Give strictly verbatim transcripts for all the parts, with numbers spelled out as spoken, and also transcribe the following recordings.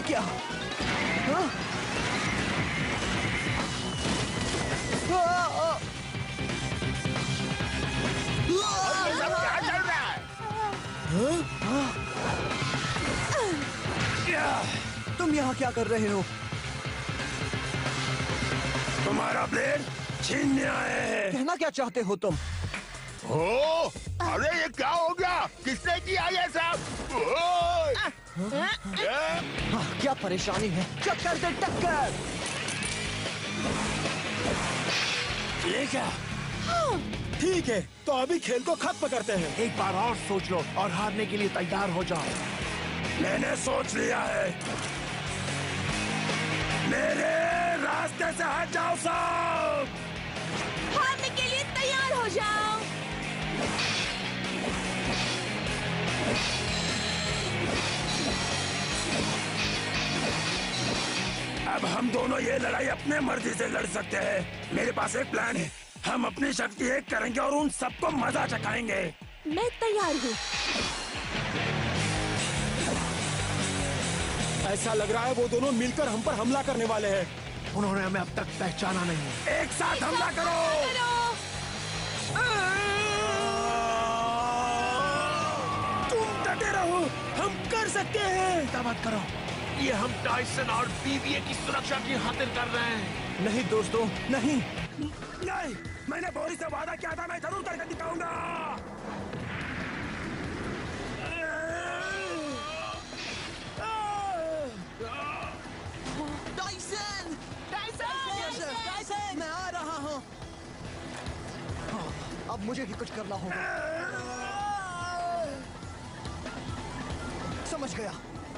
क्या? हाँ? ये सब क्या चल रहा है? तुम यहाँ क्या कर रहे हो? तुम्हारा ब्लेड छीनने आए हैं। कहना क्या चाहते हो तुम? ओ, अरे ये क्या हो गया? किसने किया ये सब? हाँ, क्या परेशानी है? टक्कर दे टक्कर! ये क्या? ठीक है, तो अभी खेल को खत्म करते हैं। एक बार और सोच लो और हारने के लिए तैयार हो जाओ। मैंने सोच लिया है। मेरे रास्ते से हट जाओ सब। हारने के लिए तैयार हो जाओ। अब हम दोनों ये लड़ाई अपने मर्जी से लड़ सकते हैं। मेरे पास एक प्लान है। हम अपनी शक्ति एक करेंगे और उन सबको मजा चखाएंगे। मैं तैयार हूँ। ऐसा लग रहा है वो दोनों मिलकर हम पर हमला करने वाले हैं। उन्होंने हमें अब तक पहचाना नहीं। एक साथ हमला करो। तुम डटे रहो, हम कर सकते हैं। चिंता मत करो। ये हम टाइसन और बीबीए की सुरक्षा की खातिर कर रहे हैं। नहीं दोस्तों, नहीं। नहीं, मैंने बोरी से वादा किया था, मैं जरूर करके दिखाऊंगा। टाइसन! टाइसन! टाइसन! मैं आ रहा हूँ। हाँ, अब मुझे भी कुछ करना होगा। समझ गया।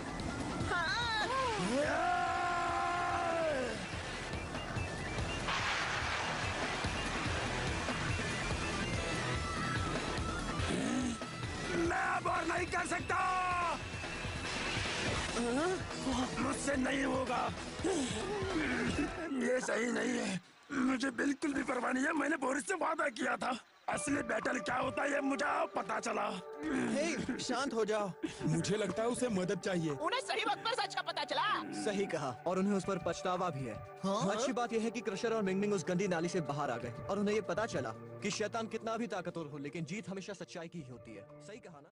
मैं अब और नहीं कर सकता। मुझसे नहीं होगा। ये सही नहीं है। मुझे बिल्कुल भी परवाह नहीं है। मैंने बोरिस से वादा किया था। असली बैटल क्या होता है ये मुझे अब पता चला। हे, शांत हो जाओ। मुझे लगता है उसे मदद चाहिए। उन्हें सही वक्त पर सच का पता चला। सही कहा, और उन्हें उस पर पछतावा भी है। हाँ? अच्छी बात यह है कि क्रशर और मिंगमिंग उस गंदी नाली से बाहर आ गए और उन्हें ये पता चला कि शैतान कितना भी ताकतवर हो, लेकिन जीत हमेशा सच्चाई की ही होती है। सही कहा ना?